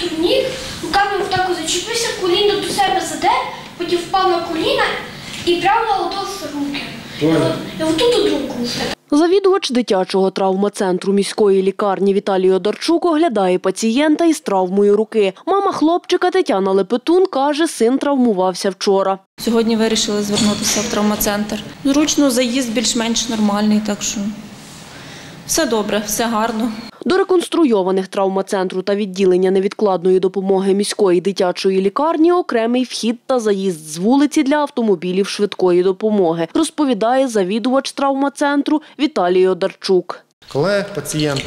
турнір, руками отак зачепився, коліно до себе заде, потім впав на коліна і прямо отов руки. І отут от руку. Завідувач дитячого травмоцентру міської лікарні Віталій Одарчук оглядає пацієнта із травмою руки. Мама хлопчика Тетяна Лепетун каже, син травмувався вчора. Сьогодні вирішили звернутися в травмоцентр. Зручно, заїзд більш-менш нормальний, так що все добре, все гарно. До реконструйованих травмоцентру та відділення невідкладної допомоги міської дитячої лікарні окремий вхід та заїзд з вулиці для автомобілів швидкої допомоги, розповідає завідувач травмоцентру Віталій Одарчук. Коли пацієнт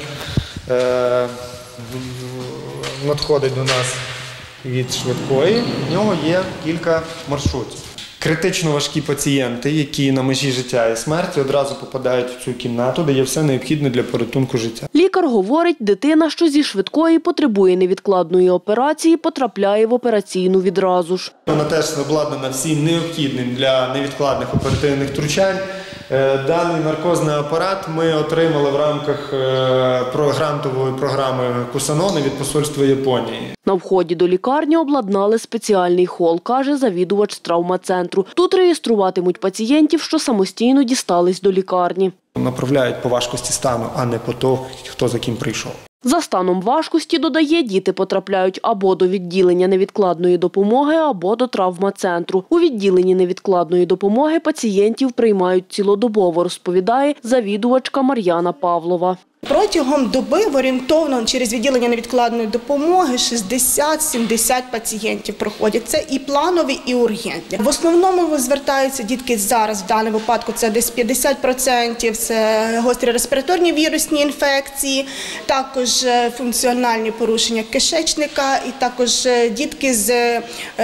надходить до нас від швидкої, в нього є кілька маршрутів. Критично важкі пацієнти, які на межі життя і смерті, одразу попадають в цю кімнату, де є все необхідне для порятунку життя. Лікар говорить, дитина, що зі швидкої потребує невідкладної операції, потрапляє в операційну відразу ж. Вона теж обладнана всім необхідним для невідкладних оперативних втручань. Даний наркозний апарат ми отримали в рамках грантової програми «Кусанони» від посольства Японії. На вході до лікарні обладнали спеціальний хол, каже завідувач травмоцентру. Тут реєструватимуть пацієнтів, що самостійно дістались до лікарні. Направляють по важкості стану, а не по тому, хто за ким прийшов. За станом важкості, додає, діти потрапляють або до відділення невідкладної допомоги, або до травмоцентру. У відділенні невідкладної допомоги пацієнтів приймають цілодобово, розповідає завідувачка Мар'яна Павлова. Протягом доби орієнтовно через відділення невідкладної допомоги 60-70 пацієнтів проходять. Це і планові, і ургентні. В основному звертаються дітки зараз, в даному випадку це десь 50%, це гострі респіраторні вірусні інфекції, також функціональні порушення кишечника і також дітки з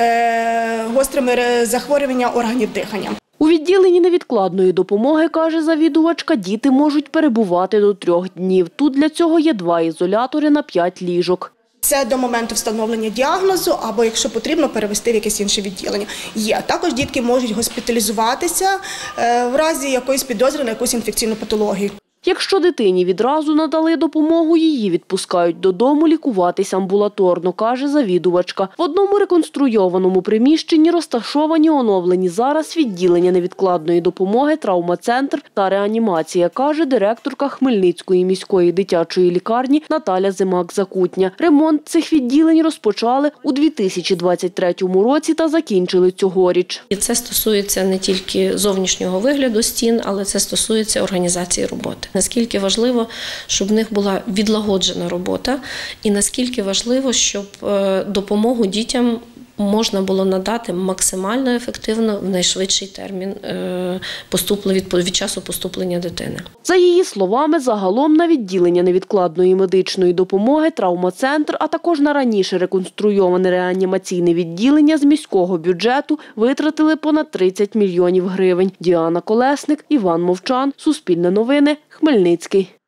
гострими захворюваннями органів дихання. У відділенні невідкладної допомоги, каже завідувачка, діти можуть перебувати до 3 днів. Тут для цього є 2 ізолятори на 5 ліжок. Це до моменту встановлення діагнозу або, якщо потрібно, перевести в якесь інше відділення. Є. Також дітки можуть госпіталізуватися в разі якоїсь підозри на якусь інфекційну патологію. Якщо дитині відразу надали допомогу, її відпускають додому лікуватись амбулаторно, каже завідувачка. В одному реконструйованому приміщенні розташовані оновлені зараз відділення невідкладної допомоги, травмоцентр та реанімація, каже директорка Хмельницької міської дитячої лікарні Наталя Зимак-Закутня. Ремонт цих відділень розпочали у 2023 році та закінчили цьогоріч. І це стосується не тільки зовнішнього вигляду стін, але це стосується організації роботи. Наскільки важливо, щоб в них була відлагоджена робота, і наскільки важливо, щоб допомогу дітям можна було надати максимально ефективно в найшвидший термін від часу поступлення дитини. За її словами, загалом на відділення невідкладної медичної допомоги, травмоцентр, а також на раніше реконструйоване реанімаційне відділення з міського бюджету витратили понад 30 мільйонів гривень. Діана Колесник, Іван Мовчан, Суспільне новини, Хмельницький.